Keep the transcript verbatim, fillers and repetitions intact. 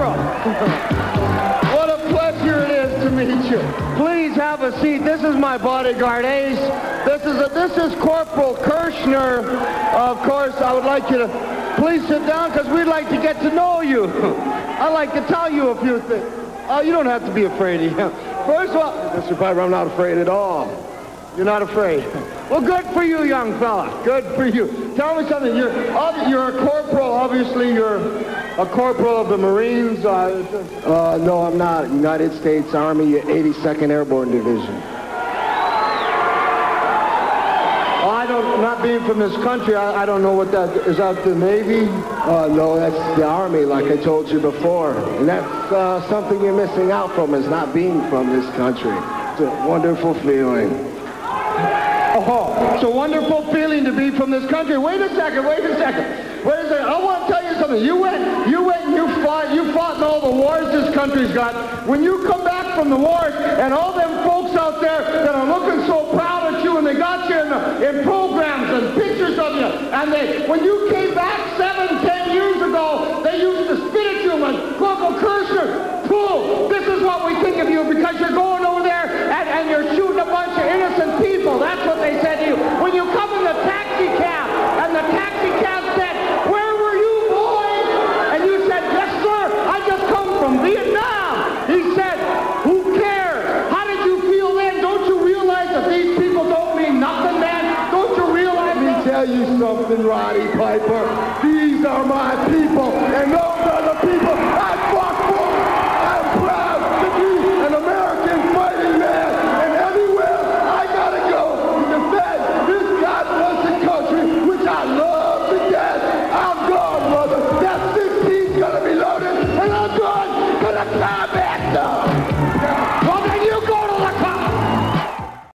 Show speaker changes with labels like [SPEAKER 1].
[SPEAKER 1] Corporal. What a pleasure it is to meet you. Please have a seat. This is my bodyguard, Ace. This is a, this is Corporal Kirchner. Of course, I would like you to please sit down because we'd like to get to know you. I'd like to tell you a few things. Oh, you don't have to be afraid of him. First of all, Mister Piper, I'm not afraid at all. You're not afraid. Well, good for you, young fella. Good for you. Tell me something. You're, you're a corporal. Obviously, you're a corporal of the Marines. Uh,
[SPEAKER 2] uh, no, I'm not. United States Army, eighty-second Airborne Division.
[SPEAKER 1] Well, I don't, not being from this country, I, I don't know what that, is that the Navy?
[SPEAKER 2] Uh, no, that's the Army, like I told you before. And that's uh, something you're missing out from, is not being from this country. It's a wonderful feeling.
[SPEAKER 1] Oh, it's a wonderful feeling to be from this country. Wait a second, wait a second. Wait a second. I want to tell you something. You went, you went and you fought, you fought in all the wars this country's got. When you come back from the wars and all them folks out there that are looking so proud at you and they got you in, the, in programs and pictures of you, and they, when you came back seven, ten years ago, they used to spit at you and Corporal Kirchner, fool, this is what we think of you because you're going over there and, and you're shooting a bunch of innocent people. That's what they said to you. When you come in the taxi cab and the taxi cab said, where were you, boys? And you said, yes, sir, I just come from Vietnam. He said, who cares? How did you feel then? Don't you realize that these people don't mean nothing, man? Don't you realize?
[SPEAKER 2] Let me tell you something, Roddy Piper. These are my people, and those are the people I fought for. I'm proud to be an American fighting man, and everywhere I gotta go to defend this God-blessed country, which I love to death. I'm gone, brother. That sixteen's gonna be loaded, and I'm gone to the combat zone.